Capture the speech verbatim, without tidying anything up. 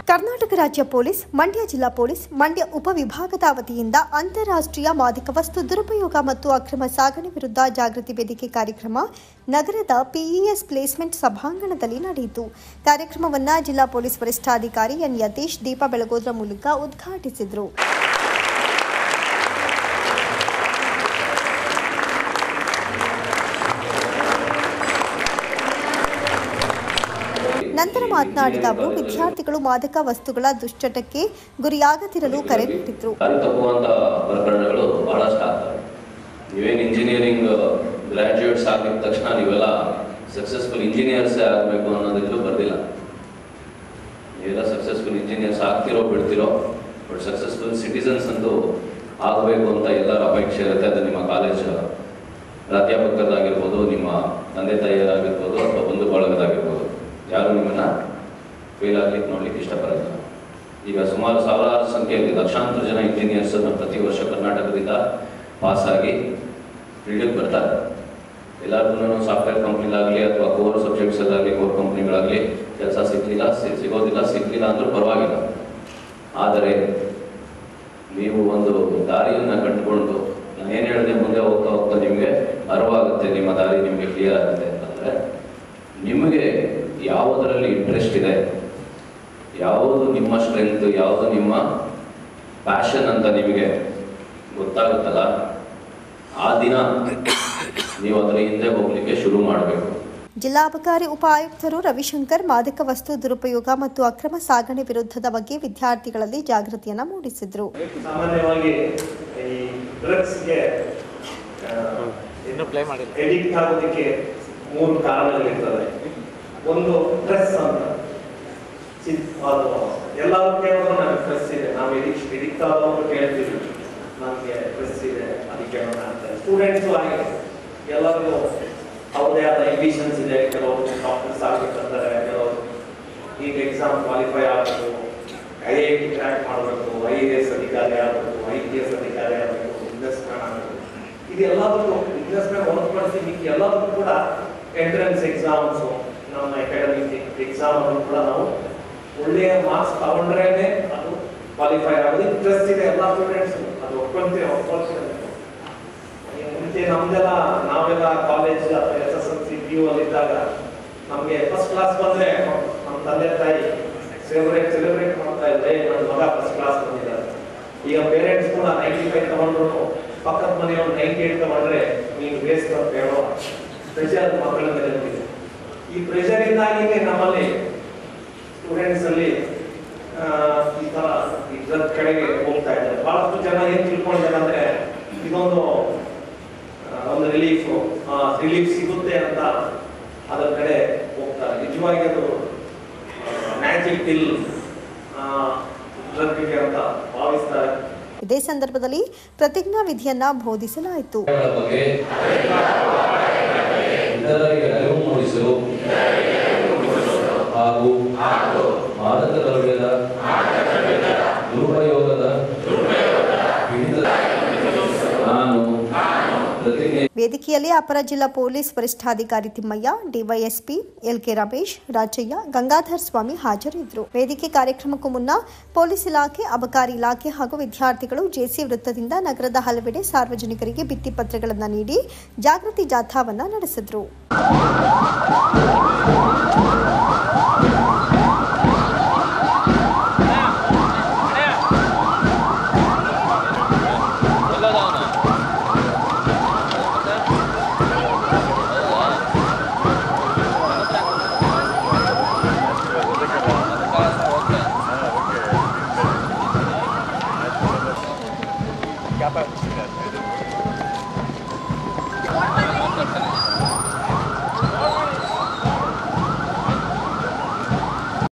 ಕರ್ನಾಟಕ ರಾಜ್ಯ ಪೊಲೀಸ್, ಮಂಡ್ಯ ಜಿಲ್ಲಾ ಪೊಲೀಸ್, ಮಂಡ್ಯ ಉಪವಿಭಾಗದ ವತಿಯಿಂದ ಅಂತಾರಾಷ್ಟ್ರೀಯ ಮಾದಕ ವಸ್ತು ದುರುಪಯೋಗ ಮತ್ತು ಅಕ್ರಮ ಸಾಗಣೆ ವಿರುದ್ಧ ಜಾಗೃತಿ ವೇದಿಕೆ ಕಾರ್ಯಕ್ರಮ ನಗರದ ಪಿಇಎಸ್ ಪ್ಲೇಸ್ಮೆಂಟ್ ಸಭಾಂಗಣದಲ್ಲಿ ನಡೆಯಿತು. ಕಾರ್ಯಕ್ರಮವನ್ನು ಜಿಲ್ಲಾ ಪೊಲೀಸ್ ವರಿಷ್ಠಾಧಿಕಾರಿ ಎನ್ ಯತೀಶ್ ದೀಪ ಬೆಳಗೋದ್ರ ಮೂಲಕ ಉದ್ಘಾಟಿಸಿದರು. ನಂತರ ಮಾತನಾಡಿದ ಅವರು, ವಿದ್ಯಾರ್ಥಿಗಳು ಮಾದಕ ವಸ್ತುಗಳ ದುಶ್ಚಟಕ್ಕೆ ಗುರಿಯಾಗದಿರಲು ಕರೆ ನೀಡಿದರು. ಪ್ರಕರಣಗಳು ಬಹಳಷ್ಟು ಆಗ್ತವೆ. ನೀವೇನು ಇಂಜಿನಿಯರಿಂಗ್ ಗ್ರಾಜ್ಯುಯೇಟ್ಸ್ ಆಗಿದ ತಕ್ಷಣ ನೀವೆಲ್ಲ ಸಕ್ಸಸ್ಫುಲ್ ಇಂಜಿನಿಯರ್ಸೇ ಆಗಬೇಕು ಅನ್ನೋದಿದ್ರು ಬರ್ದಿಲ್ಲ. ನೀವೆಲ್ಲ ಸಕ್ಸಸ್ಫುಲ್ ಇಂಜಿನಿಯರ್ಸ್ ಆಗ್ತಿರೋ ಬಿಡ್ತಿರೋ, ಬಟ್ ಸಕ್ಸಸ್ಫುಲ್ ಸಿಟಿಸನ್ಸ್ ಅಂತೂ ಆಗಬೇಕು ಅಂತ ಎಲ್ಲರ ಅಪೇಕ್ಷೆ ಇರುತ್ತೆ. ಅದು ನಿಮ್ಮ ಕಾಲೇಜ್ ಪ್ರಾಧ್ಯಾಪಕರಾಗಿರ್ಬೋದು, ನಿಮ್ಮ ತಂದೆ ತಾಯಿಯರಾಗಿರ್ಬೋದು, ಅಥವಾ ಬಂಧು ಬಳಗದಾಗಿರ್ಬೋದು, ಯಾರು ನಿಮ್ಮನ್ನ ಫೇಲ್ ಆಗ್ಲಿಕ್ಕೆ ನೋಡ್ಲಿಕ್ಕೆ ಇಷ್ಟಪಡಲ್ಲ. ಈಗ ಸುಮಾರು ಸಾವಿರಾರು ಸಂಖ್ಯೆಯಲ್ಲಿ ಲಕ್ಷಾಂತರ ಜನ ಇಂಜಿನಿಯರ್ಸ್ ಪ್ರತಿ ವರ್ಷ ಕರ್ನಾಟಕದಿಂದ ಪಾಸ್ ಆಗಿ ಫೀಲ್ಡಿಗೆ ಬರ್ತಾರೆ. ಎಲ್ಲರಿಗೂ ಸಾಫ್ಟ್ವೇರ್ ಕಂಪ್ನಿಲಾಗಲಿ ಅಥವಾ ಕೋರ್ ಸಬ್ಜೆಕ್ಟ್ಸಲ್ಲಾಗಲಿ ಕೋರ್ ಕಂಪ್ನಿಗಳಾಗಲಿ ಕೆಲಸ ಸಿಗಲಿಲ್ಲ, ಸಿಗೋದಿಲ್ಲ, ಸಿಗಲಿಲ್ಲ ಅಂದ್ರೂ ಪರವಾಗಿಲ್ಲ. ಆದರೆ ನೀವು ಒಂದು ದಾರಿಯನ್ನು ಕಂಡುಕೊಂಡು, ನಾನು ಏನು ಹೇಳಿದೆ, ಮುಂದೆ ಹೋಗ್ತಾ ಹೋಗ್ತಾ ನಿಮಗೆ ಅರಿವಾಗುತ್ತೆ, ನಿಮ್ಮ ದಾರಿ ನಿಮಗೆ ಕ್ಲಿಯರ್ ಆಗುತ್ತೆ ಅಂತಂದರೆ, ನಿಮಗೆ ಯಾವುದರಲ್ಲಿ ಇಂಟ್ರೆಸ್ಟ್ ಇದೆ, ಯಾವುದು ನಿಮ್ಮ ಸ್ಟ್ರೆಂತ್, ಯಾವುದು ನಿಮ್ಮ ಪ್ಯಾಷನ್ ಅಂತ ನಿಮಗೆ ಗೊತ್ತಾಗುತ್ತಲ್ಲ, ಆ ದಿನ ನೀವು ಅದರ ಹಿಂದೆ ಹೋಗ್ಲಿಕ್ಕೆ ಶುರು ಮಾಡಬೇಕು. ಜಿಲ್ಲಾಬಕಾರಿ ಉಪ ಆಯುಕ್ತರು ರವಿಶಂಕರ್ ಮಾದಕ ವಸ್ತು ದುರುಪಯೋಗ ಮತ್ತು ಅಕ್ರಮ ಸಾಗಣೆ ವಿರುದ್ಧದ ಬಗ್ಗೆ ವಿದ್ಯಾರ್ಥಿಗಳಲ್ಲಿ ಜಾಗೃತಿಯನ್ನು ಮೂಡಿಸಿದರು. ಸಾಮಾನ್ಯವಾಗಿ ಈ ಡ್ರಗ್ಸ್ಗೆ ಎಡಿಕ್ಟ್ ಆಗೋದಕ್ಕೆ ಮೂರು ಕಾರಣಗಳಿರ್ತದೆ. ಒಂದು ಡ್ರೆಸ್ ಅಂತ, ಅದು ಎಲ್ಲರೂ ಕೇಳಿದ್ರು ನನಗೆ ಡ್ರೆಸ್ ಇದೆ, ನಾವು ಎಡಿಕ್ಟ್ ಎಡಿಕ್ಟ್ ಆದವರು ಕೇಳ್ತೀವಿ, ನಮಗೆ ಡ್ರೆಸ್ ಇದೆ ಅದಕ್ಕೆ ಅಂತಾರೆ. ಸ್ಟೂಡೆಂಟ್ಸು ಹಾಗೆ ಎಲ್ಲರಿಗೂ ಅವ್ರದೇ ಆದ ಎಂಬಿಷನ್ಸ್ ಇದೆ. ಕೆಲವರು ಡಾಕ್ಟರ್ಸ್ ಆಗಬೇಕಂತಾರೆ, ಕೆಲವರು ಈಗ ಎಕ್ಸಾಮ್ ಕ್ವಾಲಿಫೈ ಆಗಬೇಕು, ಐ ಐ ಟಿ ಕ್ರ್ಯಾಕ್ ಮಾಡಬೇಕು, ಐ ಎ ಎಸ್ ಅಧಿಕಾರಿ ಆಗಬೇಕು, ಐ ಪಿ ಎಸ್ ಅಧಿಕಾರಿ ಆಗಬೇಕು, ಬಿಸ್ನೆಸ್ ಮ್ಯಾನ್ ಆಗಬೇಕು. ಇದು ಎಲ್ಲದಕ್ಕೂ ಬಿಸ್ನೆಸ್ ಮ್ಯಾನ್ ಹೊರತುಪಡಿಸಿ ಮಿಕ್ಕಿ ಎಲ್ಲದಕ್ಕೂ ಕೂಡ ಎಂಟ್ರೆನ್ಸ್ ಎಕ್ಸಾಮ್ಸು, ನಮ್ಮ ಅಕಾಡೆಮಿಕ್ ಎಕ್ಸಾಮ್ ಅನ್ನು ಕೂಡ ನಾವು ಒಳ್ಳೆಯ ಮಾರ್ಕ್ಸ್ ತಗೊಂಡ್ರೇನೆ ಅದು ಕ್ವಾಲಿಫೈ ಆಗೋದು. ಇಂಟ್ರೆಸ್ಟ್ ಇದೆ ಎಲ್ಲ ಸ್ಟೂಡೆಂಟ್ಸು, ಅದು ಒಪ್ಕೊಂತೀವಿ, ಒಪ್ಕೊಳ್ತೀವಿ. ಮುಂಚೆ ನಮ್ದೆಲ್ಲ ನಾವೆಲ್ಲ ಕಾಲೇಜ್ ಅಥವಾ S S L C P U ಅಲ್ಲಿ ಇದ್ದಾಗ ನಮಗೆ ಫಸ್ಟ್ ಕ್ಲಾಸ್ ಬಂದ್ರೆ ನಮ್ಮ ತಂದೆ ತಾಯಿ ಸೆಲೆಬ್ರೇಟ್ ಸೆಲೆಬ್ರೇಟ್ ಮಾಡ್ತಾ ಇದ್ರೆ, ನನ್ನ ಮಗ ಫಸ್ಟ್ ಕ್ಲಾಸ್ ಬಂದಿದ್ದಾರೆ. ಈಗ ಪೇರೆಂಟ್ಸ್ ಕೂಡ ನೈಂಟಿ ಫೈವ್ ತಗೊಂಡ್ರು ಪಕ್ಕದ ಮನೆಯವ್ರು ನೈಂಟಿ ಏಟ್ ತಗೊಂಡ್ರೆ ನೀನು ವೇಸ್ಟ್ ಅಂತ ಹೇಳೋ ಪ್ರೆಷರ್ ಮಕ್ಕಳ ಮೇಲೆ ಇರ್ತಿದೆ. ಈ ಪ್ರೆಷರ್ ಇಂದಾಗಿನೇ ನಮ್ಮಲ್ಲಿ ಸ್ಟೂಡೆಂಟ್ಸ್ ಅಲ್ಲಿ ಈ ತರ ಈ ಡ್ರಗ್ ಕಡೆಗೆ ಹೋಗ್ತಾ ಇದ್ದಾರೆ. ಬಹಳಷ್ಟು ಜನ ಏನ್ ತಿಳ್ಕೊಂಡಿದ್ದಾರೆ ಅಂದ್ರೆ, ಇದೊಂದು ಒಂದು ರಿಲೀಫ್ ರಿಲೀಫ್ ಸಿಗುತ್ತೆ ಅಂತ ಅದರ ಕಡೆ ಹೋಗ್ತಾರೆ. ನಿಜವಾಗಿ ಅದು ಮ್ಯಾಜಿಕ್ ಪಿಲ್ ಡ್ರಗ್ ಅಂತ ಭಾವಿಸ್ತಾರೆ. ಇದೇ ಸಂದರ್ಭದಲ್ಲಿ ಪ್ರತಿಜ್ಞಾ ವಿಧಿಯನ್ನ ಬೋಧಿಸಲಾಯಿತು. ಹಾಗೂ ಮಾದಕ ದ್ರವ್ಯದ ದುರುಪಯೋಗದ ನಾನು ವೇದಿಕೆಯಲ್ಲಿ ಅಪರ ಜಿಲ್ಲಾ ಪೊಲೀಸ್ ವರಿಷ್ಠಾಧಿಕಾರಿ Thimmaiah, DYSP L K Ramesh, Rajaiah, Gangadhar Swamy ಹಾಜರಿದ್ದರು. ವೇದಿಕೆ ಕಾರ್ಯಕ್ರಮಕ್ಕೂ ಮುನ್ನ ಪೊಲೀಸ್ ಇಲಾಖೆ, ಅಬಕಾರಿ ಇಲಾಖೆ ಹಾಗೂ ವಿದ್ಯಾರ್ಥಿಗಳು ಜೆಸಿ ವೃತ್ತದಿಂದ ನಗರದ ಹಲವೆಡೆ ಸಾರ್ವಜನಿಕರಿಗೆ ಭಿತ್ತಿಪತ್ರಗಳನ್ನು ನೀಡಿ ಜಾಗೃತಿ ಜಾಥಾವನ್ನು ನಡೆಸಿದರು.